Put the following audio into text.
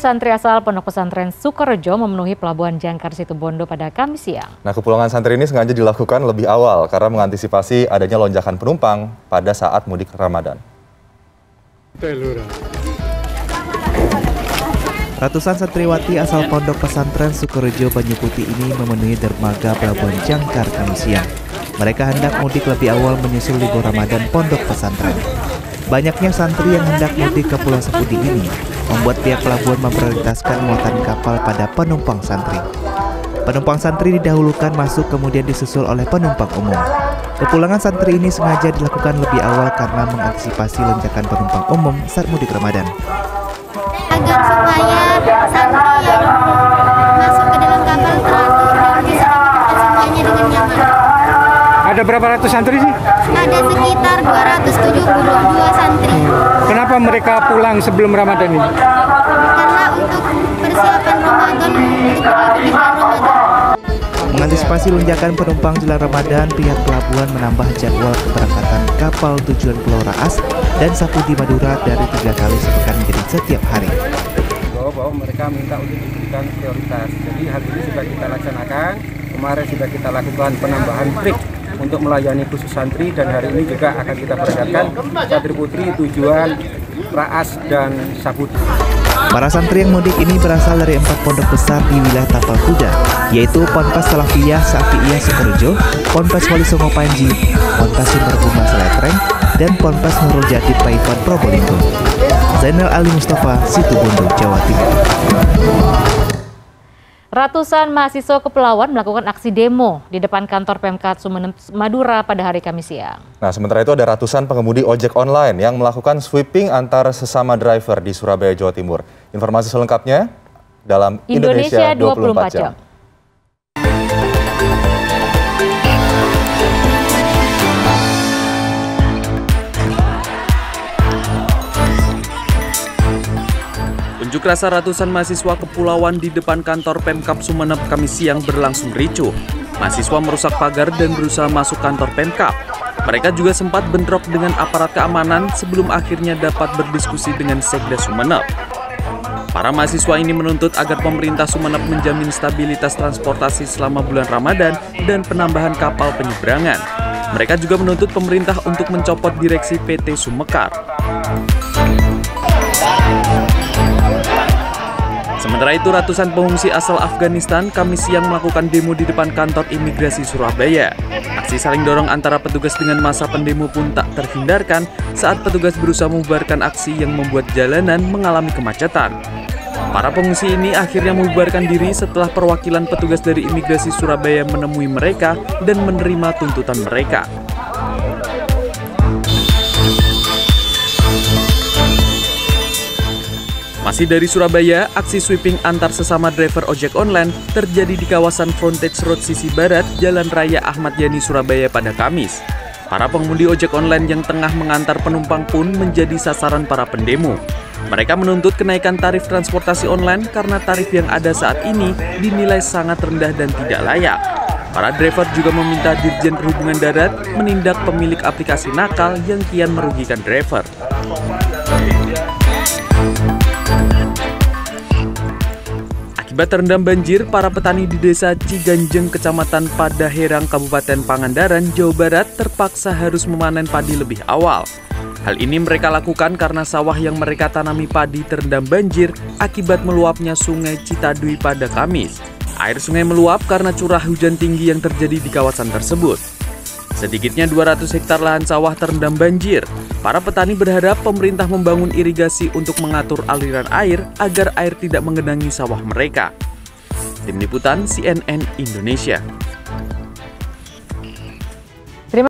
Santri asal Pondok Pesantren Sukorejo memenuhi Pelabuhan Jangkar Situbondo pada Kamis siang. Nah, kepulangan santri ini sengaja dilakukan lebih awal karena mengantisipasi adanya lonjakan penumpang pada saat mudik Ramadan. Ratusan santriwati asal Pondok Pesantren Sukorejo Banyuputi ini memenuhi dermaga Pelabuhan Jangkar Kamis siang. Mereka hendak mudik lebih awal menyusul libur Ramadan Pondok Pesantren. Banyaknya santri yang hendak mudik ke Pulau Sepudi ini membuat pihak pelabuhan memprioritaskan muatan kapal pada penumpang santri. Penumpang santri didahulukan masuk kemudian disusul oleh penumpang umum. Kepulangan santri ini sengaja dilakukan lebih awal karena mengantisipasi lonjakan penumpang umum saat mudik Ramadan. Agar supaya santri yang masuk ke dalam kapal teratur dan bisa semuanya dengan nyaman. Ada berapa ratus santri sih? Ada sekitar 272 santri. Kenapa mereka pulang sebelum Ramadan ini? Karena untuk persiapan Ramadan, untuk mengikuti bulan Ramadan. Mengantisipasi lonjakan penumpang jelang Ramadan, pihak pelabuhan menambah jadwal keberangkatan kapal tujuan Pulau Raas dan Sapudi Madura dari 3 kali sepekan menjadi setiap hari. Bahwa mereka minta untuk diberikan prioritas. Jadi hari ini sudah kita laksanakan, kemarin sudah kita lakukan penambahan trip untuk melayani khusus santri dan hari ini juga akan kita berangkatkan santri putri tujuan Raas dan Sapudi. Para santri yang mudik ini berasal dari 4 pondok besar di wilayah Tapal Kuda, yaitu Ponpes Salafiyah Syafi'iyah Sukorejo, Ponpes Wali Songo Panji, Ponpes Sumberbuma Seletreng, dan Ponpes Nurul Jatib Taifan Probolinggo. Zainal Ali Mustafa, Situbondo, Jawa Timur. Ratusan mahasiswa Kepulauan melakukan aksi demo di depan kantor Pemkat Sumeneb Madura pada hari Kamis siang. Nah, sementara itu ada ratusan pengemudi ojek online yang melakukan sweeping antar sesama driver di Surabaya, Jawa Timur. Informasi selengkapnya dalam Indonesia 24 jam. Unjuk rasa ratusan mahasiswa Kepulauan di depan kantor Pemkab Sumeneb Kamis siang berlangsung ricuh. Mahasiswa merusak pagar dan berusaha masuk kantor Pemkab. Mereka juga sempat bentrok dengan aparat keamanan sebelum akhirnya dapat berdiskusi dengan Sekda Sumeneb. Para mahasiswa ini menuntut agar pemerintah Sumeneb menjamin stabilitas transportasi selama bulan Ramadan dan penambahan kapal penyeberangan. Mereka juga menuntut pemerintah untuk mencopot direksi PT Sumekar. Sementara itu, ratusan pengungsi asal Afghanistan Kamis siang melakukan demo di depan kantor imigrasi Surabaya. Aksi saling dorong antara petugas dengan massa pendemo pun tak terhindarkan saat petugas berusaha membubarkan aksi yang membuat jalanan mengalami kemacetan. Para pengungsi ini akhirnya membubarkan diri setelah perwakilan petugas dari imigrasi Surabaya menemui mereka dan menerima tuntutan mereka. Masih dari Surabaya, aksi sweeping antar sesama driver ojek online terjadi di kawasan Frontage Road sisi barat Jalan Raya Ahmad Yani, Surabaya pada Kamis. Para pengemudi ojek online yang tengah mengantar penumpang pun menjadi sasaran para pendemo. Mereka menuntut kenaikan tarif transportasi online karena tarif yang ada saat ini dinilai sangat rendah dan tidak layak. Para driver juga meminta Dirjen Perhubungan Darat menindak pemilik aplikasi nakal yang kian merugikan driver. Akibat terendam banjir, para petani di desa Ciganjeng, Kecamatan Padaherang, Kabupaten Pangandaran, Jawa Barat terpaksa harus memanen padi lebih awal. Hal ini mereka lakukan karena sawah yang mereka tanami padi terendam banjir akibat meluapnya Sungai Citadui pada Kamis. Air sungai meluap karena curah hujan tinggi yang terjadi di kawasan tersebut. Sedikitnya 200 hektar lahan sawah terendam banjir. Para petani berharap pemerintah membangun irigasi untuk mengatur aliran air agar air tidak menggenangi sawah mereka. Tim Liputan CNN Indonesia.